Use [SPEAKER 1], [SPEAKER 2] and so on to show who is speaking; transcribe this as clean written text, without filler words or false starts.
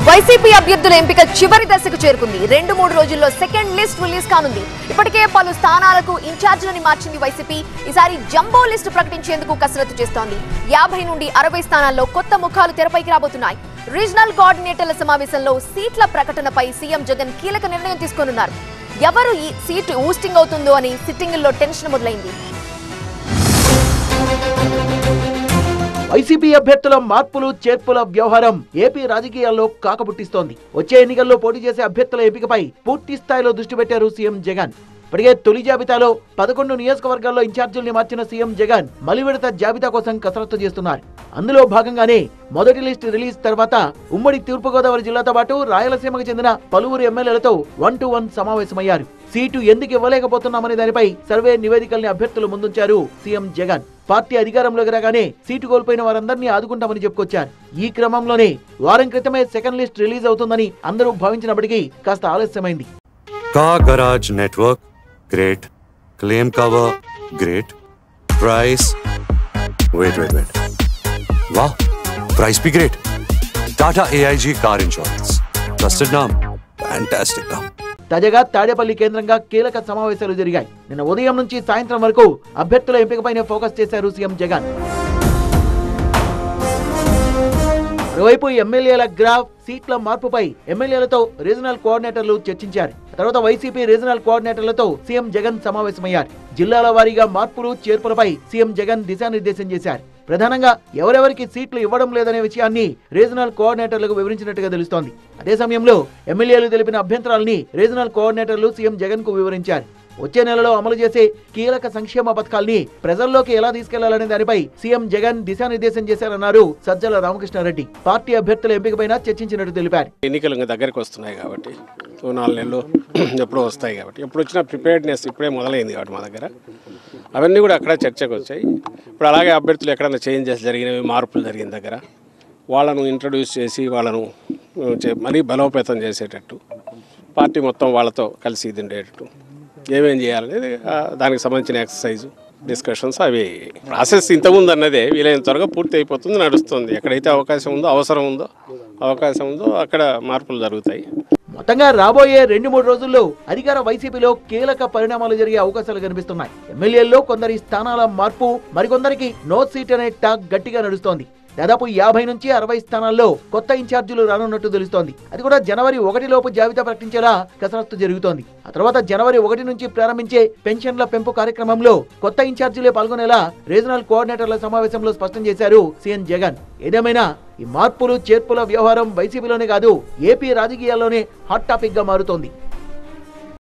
[SPEAKER 1] YCP అభ్యర్థుల ఎంపిక చివరి దశకు చేరుకుంది. 2-3 రోజుల్లో సెకండ్ లిస్ట్ రిలీజ్ కానుంది. ఇప్పటికే పలు స్థానాలకు ఇన్ఛార్జీలను మార్చింది వైసీపీ. ఈసారి జంబో లిస్టు ప్రకటించేందుకు కసరత్తు చేస్తోంది. 50 నుండి 60 స్థానాల్లో కొత్త ముఖాలు తెరపైకి రాబోతున్నాయి. రీజనల్ కోఆర్డినేటర్ల సమావేశంలో సీట్ల ప్రకటనపై సీఎం జగన్ కీలక నిర్ణయం తీసుకోనున్నారు. ఎవరు ఈ సీటు ఊస్టింగ్ అవుతుందో అని సిట్టింగుల్లో టెన్షన్ మొదలైంది.
[SPEAKER 2] వైసీపీ అభ్యర్థుల మార్పులు చేర్పుల వ్యవహారం ఏపీ రాజకీయాల్లో కాకబుట్టిస్తోంది. వచ్చే ఎన్నికల్లో పోటీ చేసే అభ్యర్థుల ఎంపికపై పూర్తి స్థాయిలో దృష్టి పెట్టారు సీఎం జగన్. ఇప్పటికే తొలి జాబితాలో 11 నియోజకవర్గాల్లో ఇన్ఛార్జీల్ని మార్చిన సీఎం జగన్ మలి విడత జాబితా కోసం కసరత్తు చేస్తున్నారు. అందులో భాగంగానే మొదటి లిస్టు రిలీజ్ తర్వాత ఉమ్మడి తూర్పుగోదావరి జిల్లాతో పాటు రాయలసీమకు చెందిన పలువురు ఎమ్మెల్యేలతో 1-to-1 సమావేశమయ్యారు. సీటు ఎందుకు ఇవ్వలేకపోతున్నామనే దానిపై సర్వే నివేదికల్ని అభ్యర్థులు ముందుంచారు సీఎం జగన్. పార్టీ అధికారంలోకి రాగానే సీటు కోల్పోయిన వారందరినీ ఆదుకుంటామని చెప్పుకొచ్చారు. ఈ క్రమంలోనే వారం క్రితమే సెకండ్ లిస్ట్ రిలీజ్ అవుతుందని అందరూ భావించినప్పటికీ కాస్త ఆలస్యమైంది.
[SPEAKER 3] Car Garage Network, great. Claim cover, great. Price, wait. Wow, price be great. Tata AIG Car Insurance. Trusted name, fantastic name.
[SPEAKER 2] తాజాగా తాడేపల్లి కేంద్రంగా కీలక సమావేశాలు జరిగాయి. నిన్న ఉదయం నుంచి సాయంత్రం వరకు అభ్యర్థుల ఎంపికపైనే ఫోకస్ చేశారు సీఎం జగన్. మరోవైపు ఎమ్మెల్యేల గ్రాఫ్, సీట్ల మార్పుపై ఎమ్మెల్యేలతో రీజనల్ కోఆర్డినేటర్లు చర్చించారు. తర్వాత వైసీపీ రీజనల్ కోఆర్డినేటర్లతో సీఎం జగన్ సమావేశమయ్యారు. జిల్లాల వారీగా మార్పులు చేర్పులపై సీఎం జగన్ దిశానిర్దేశం చేశారు. ప్రధానంగా ఎవరెవరికి సీట్లు ఇవ్వడం లేదనే విషయాన్ని రీజనల్ కోఆర్డినేటర్లకు వివరించినట్టుగా తెలుస్తోంది. అదే సమయంలో ఎమ్మెల్యేలు తెలిపిన అభ్యంతరాలని రీజనల్ కోఆర్డినేటర్లు సీఎం జగన్ కు వివరించారు. వచ్చే నెలలో అమలు చేసే కీలక సంక్షేమ పథకాల్ని ప్రజల్లోకి ఎలా తీసుకెళ్లాలనే దానిపై సీఎం జగన్ దిశానిర్దేశం చేశారన్నారు సజ్జల రామకృష్ణారెడ్డి. పార్టీ అభ్యర్థుల ఎంపికపైన చర్చించినట్టు తెలిపారు.
[SPEAKER 4] ఎన్నికలు ఇంకా దగ్గరికి వస్తున్నాయి కాబట్టి 4 నెలలు ఎప్పుడో వస్తాయి కాబట్టి ఎప్పుడు వచ్చినా ప్రిపేర్డ్నెస్ ఇప్పుడే మొదలైంది కాబట్టి మా దగ్గర అవన్నీ కూడా అక్కడ చర్చకు వచ్చాయి. ఇప్పుడు అలాగే అభ్యర్థులు ఎక్కడైనా చేంజెస్ జరిగినవి, మార్పులు జరిగిన దగ్గర వాళ్ళను ఇంట్రడ్యూస్ చేసి వాళ్ళను మరీ బలోపేతం చేసేటట్టు పార్టీ మొత్తం వాళ్ళతో కలిసి ఇది ఉండేటట్టు ఏమేం చేయాలనేది దానికి సంబంధించిన ఎక్సర్సైజు, డిస్కషన్స్ అవి ప్రాసెస్ ఇంతకుముందు అన్నదే వీలైన త్వరగా పూర్తి అయిపోతుంది, నడుస్తుంది. ఎక్కడైతే అవకాశం ఉందో, అవకాశం ఉందో అక్కడ మార్పులు జరుగుతాయి.
[SPEAKER 2] మొత్తంగా రాబోయే 2-3 రోజుల్లో అధికార వైసీపీలో కీలక పరిణామాలు జరిగే అవకాశాలు కనిపిస్తున్నాయి. ఎమ్మెల్యేల్లో కొందరి స్థానాల మార్పు, మరికొందరికి నో సీట్ అనే టాక్ గట్టిగా నడుస్తోంది. దాదాపు 50 నుంచి 60 స్థానాల్లో కొత్త ఇన్ఛార్జీలు రానున్నట్టు తెలుస్తోంది. అది కూడా జనవరి 1 లోపు జాబితా ప్రకటించేలా కసరత్తు జరుగుతోంది. ఆ తర్వాత జనవరి 1 నుంచి ప్రారంభించే పెన్షన్ల పెంపు కార్యక్రమంలో కొత్త ఇన్ఛార్జీలే పాల్గొనేలా రీజనల్ కోఆర్డినేటర్ల సమావేశంలో స్పష్టం చేశారు సీఎం జగన్. ఏదేమైనా ఈ మార్పులు చేర్పుల వ్యవహారం వైసీపీలోనే కాదు ఏపీ రాజకీయాల్లోనే హాట్ టాపిక్ గా మారుతోంది.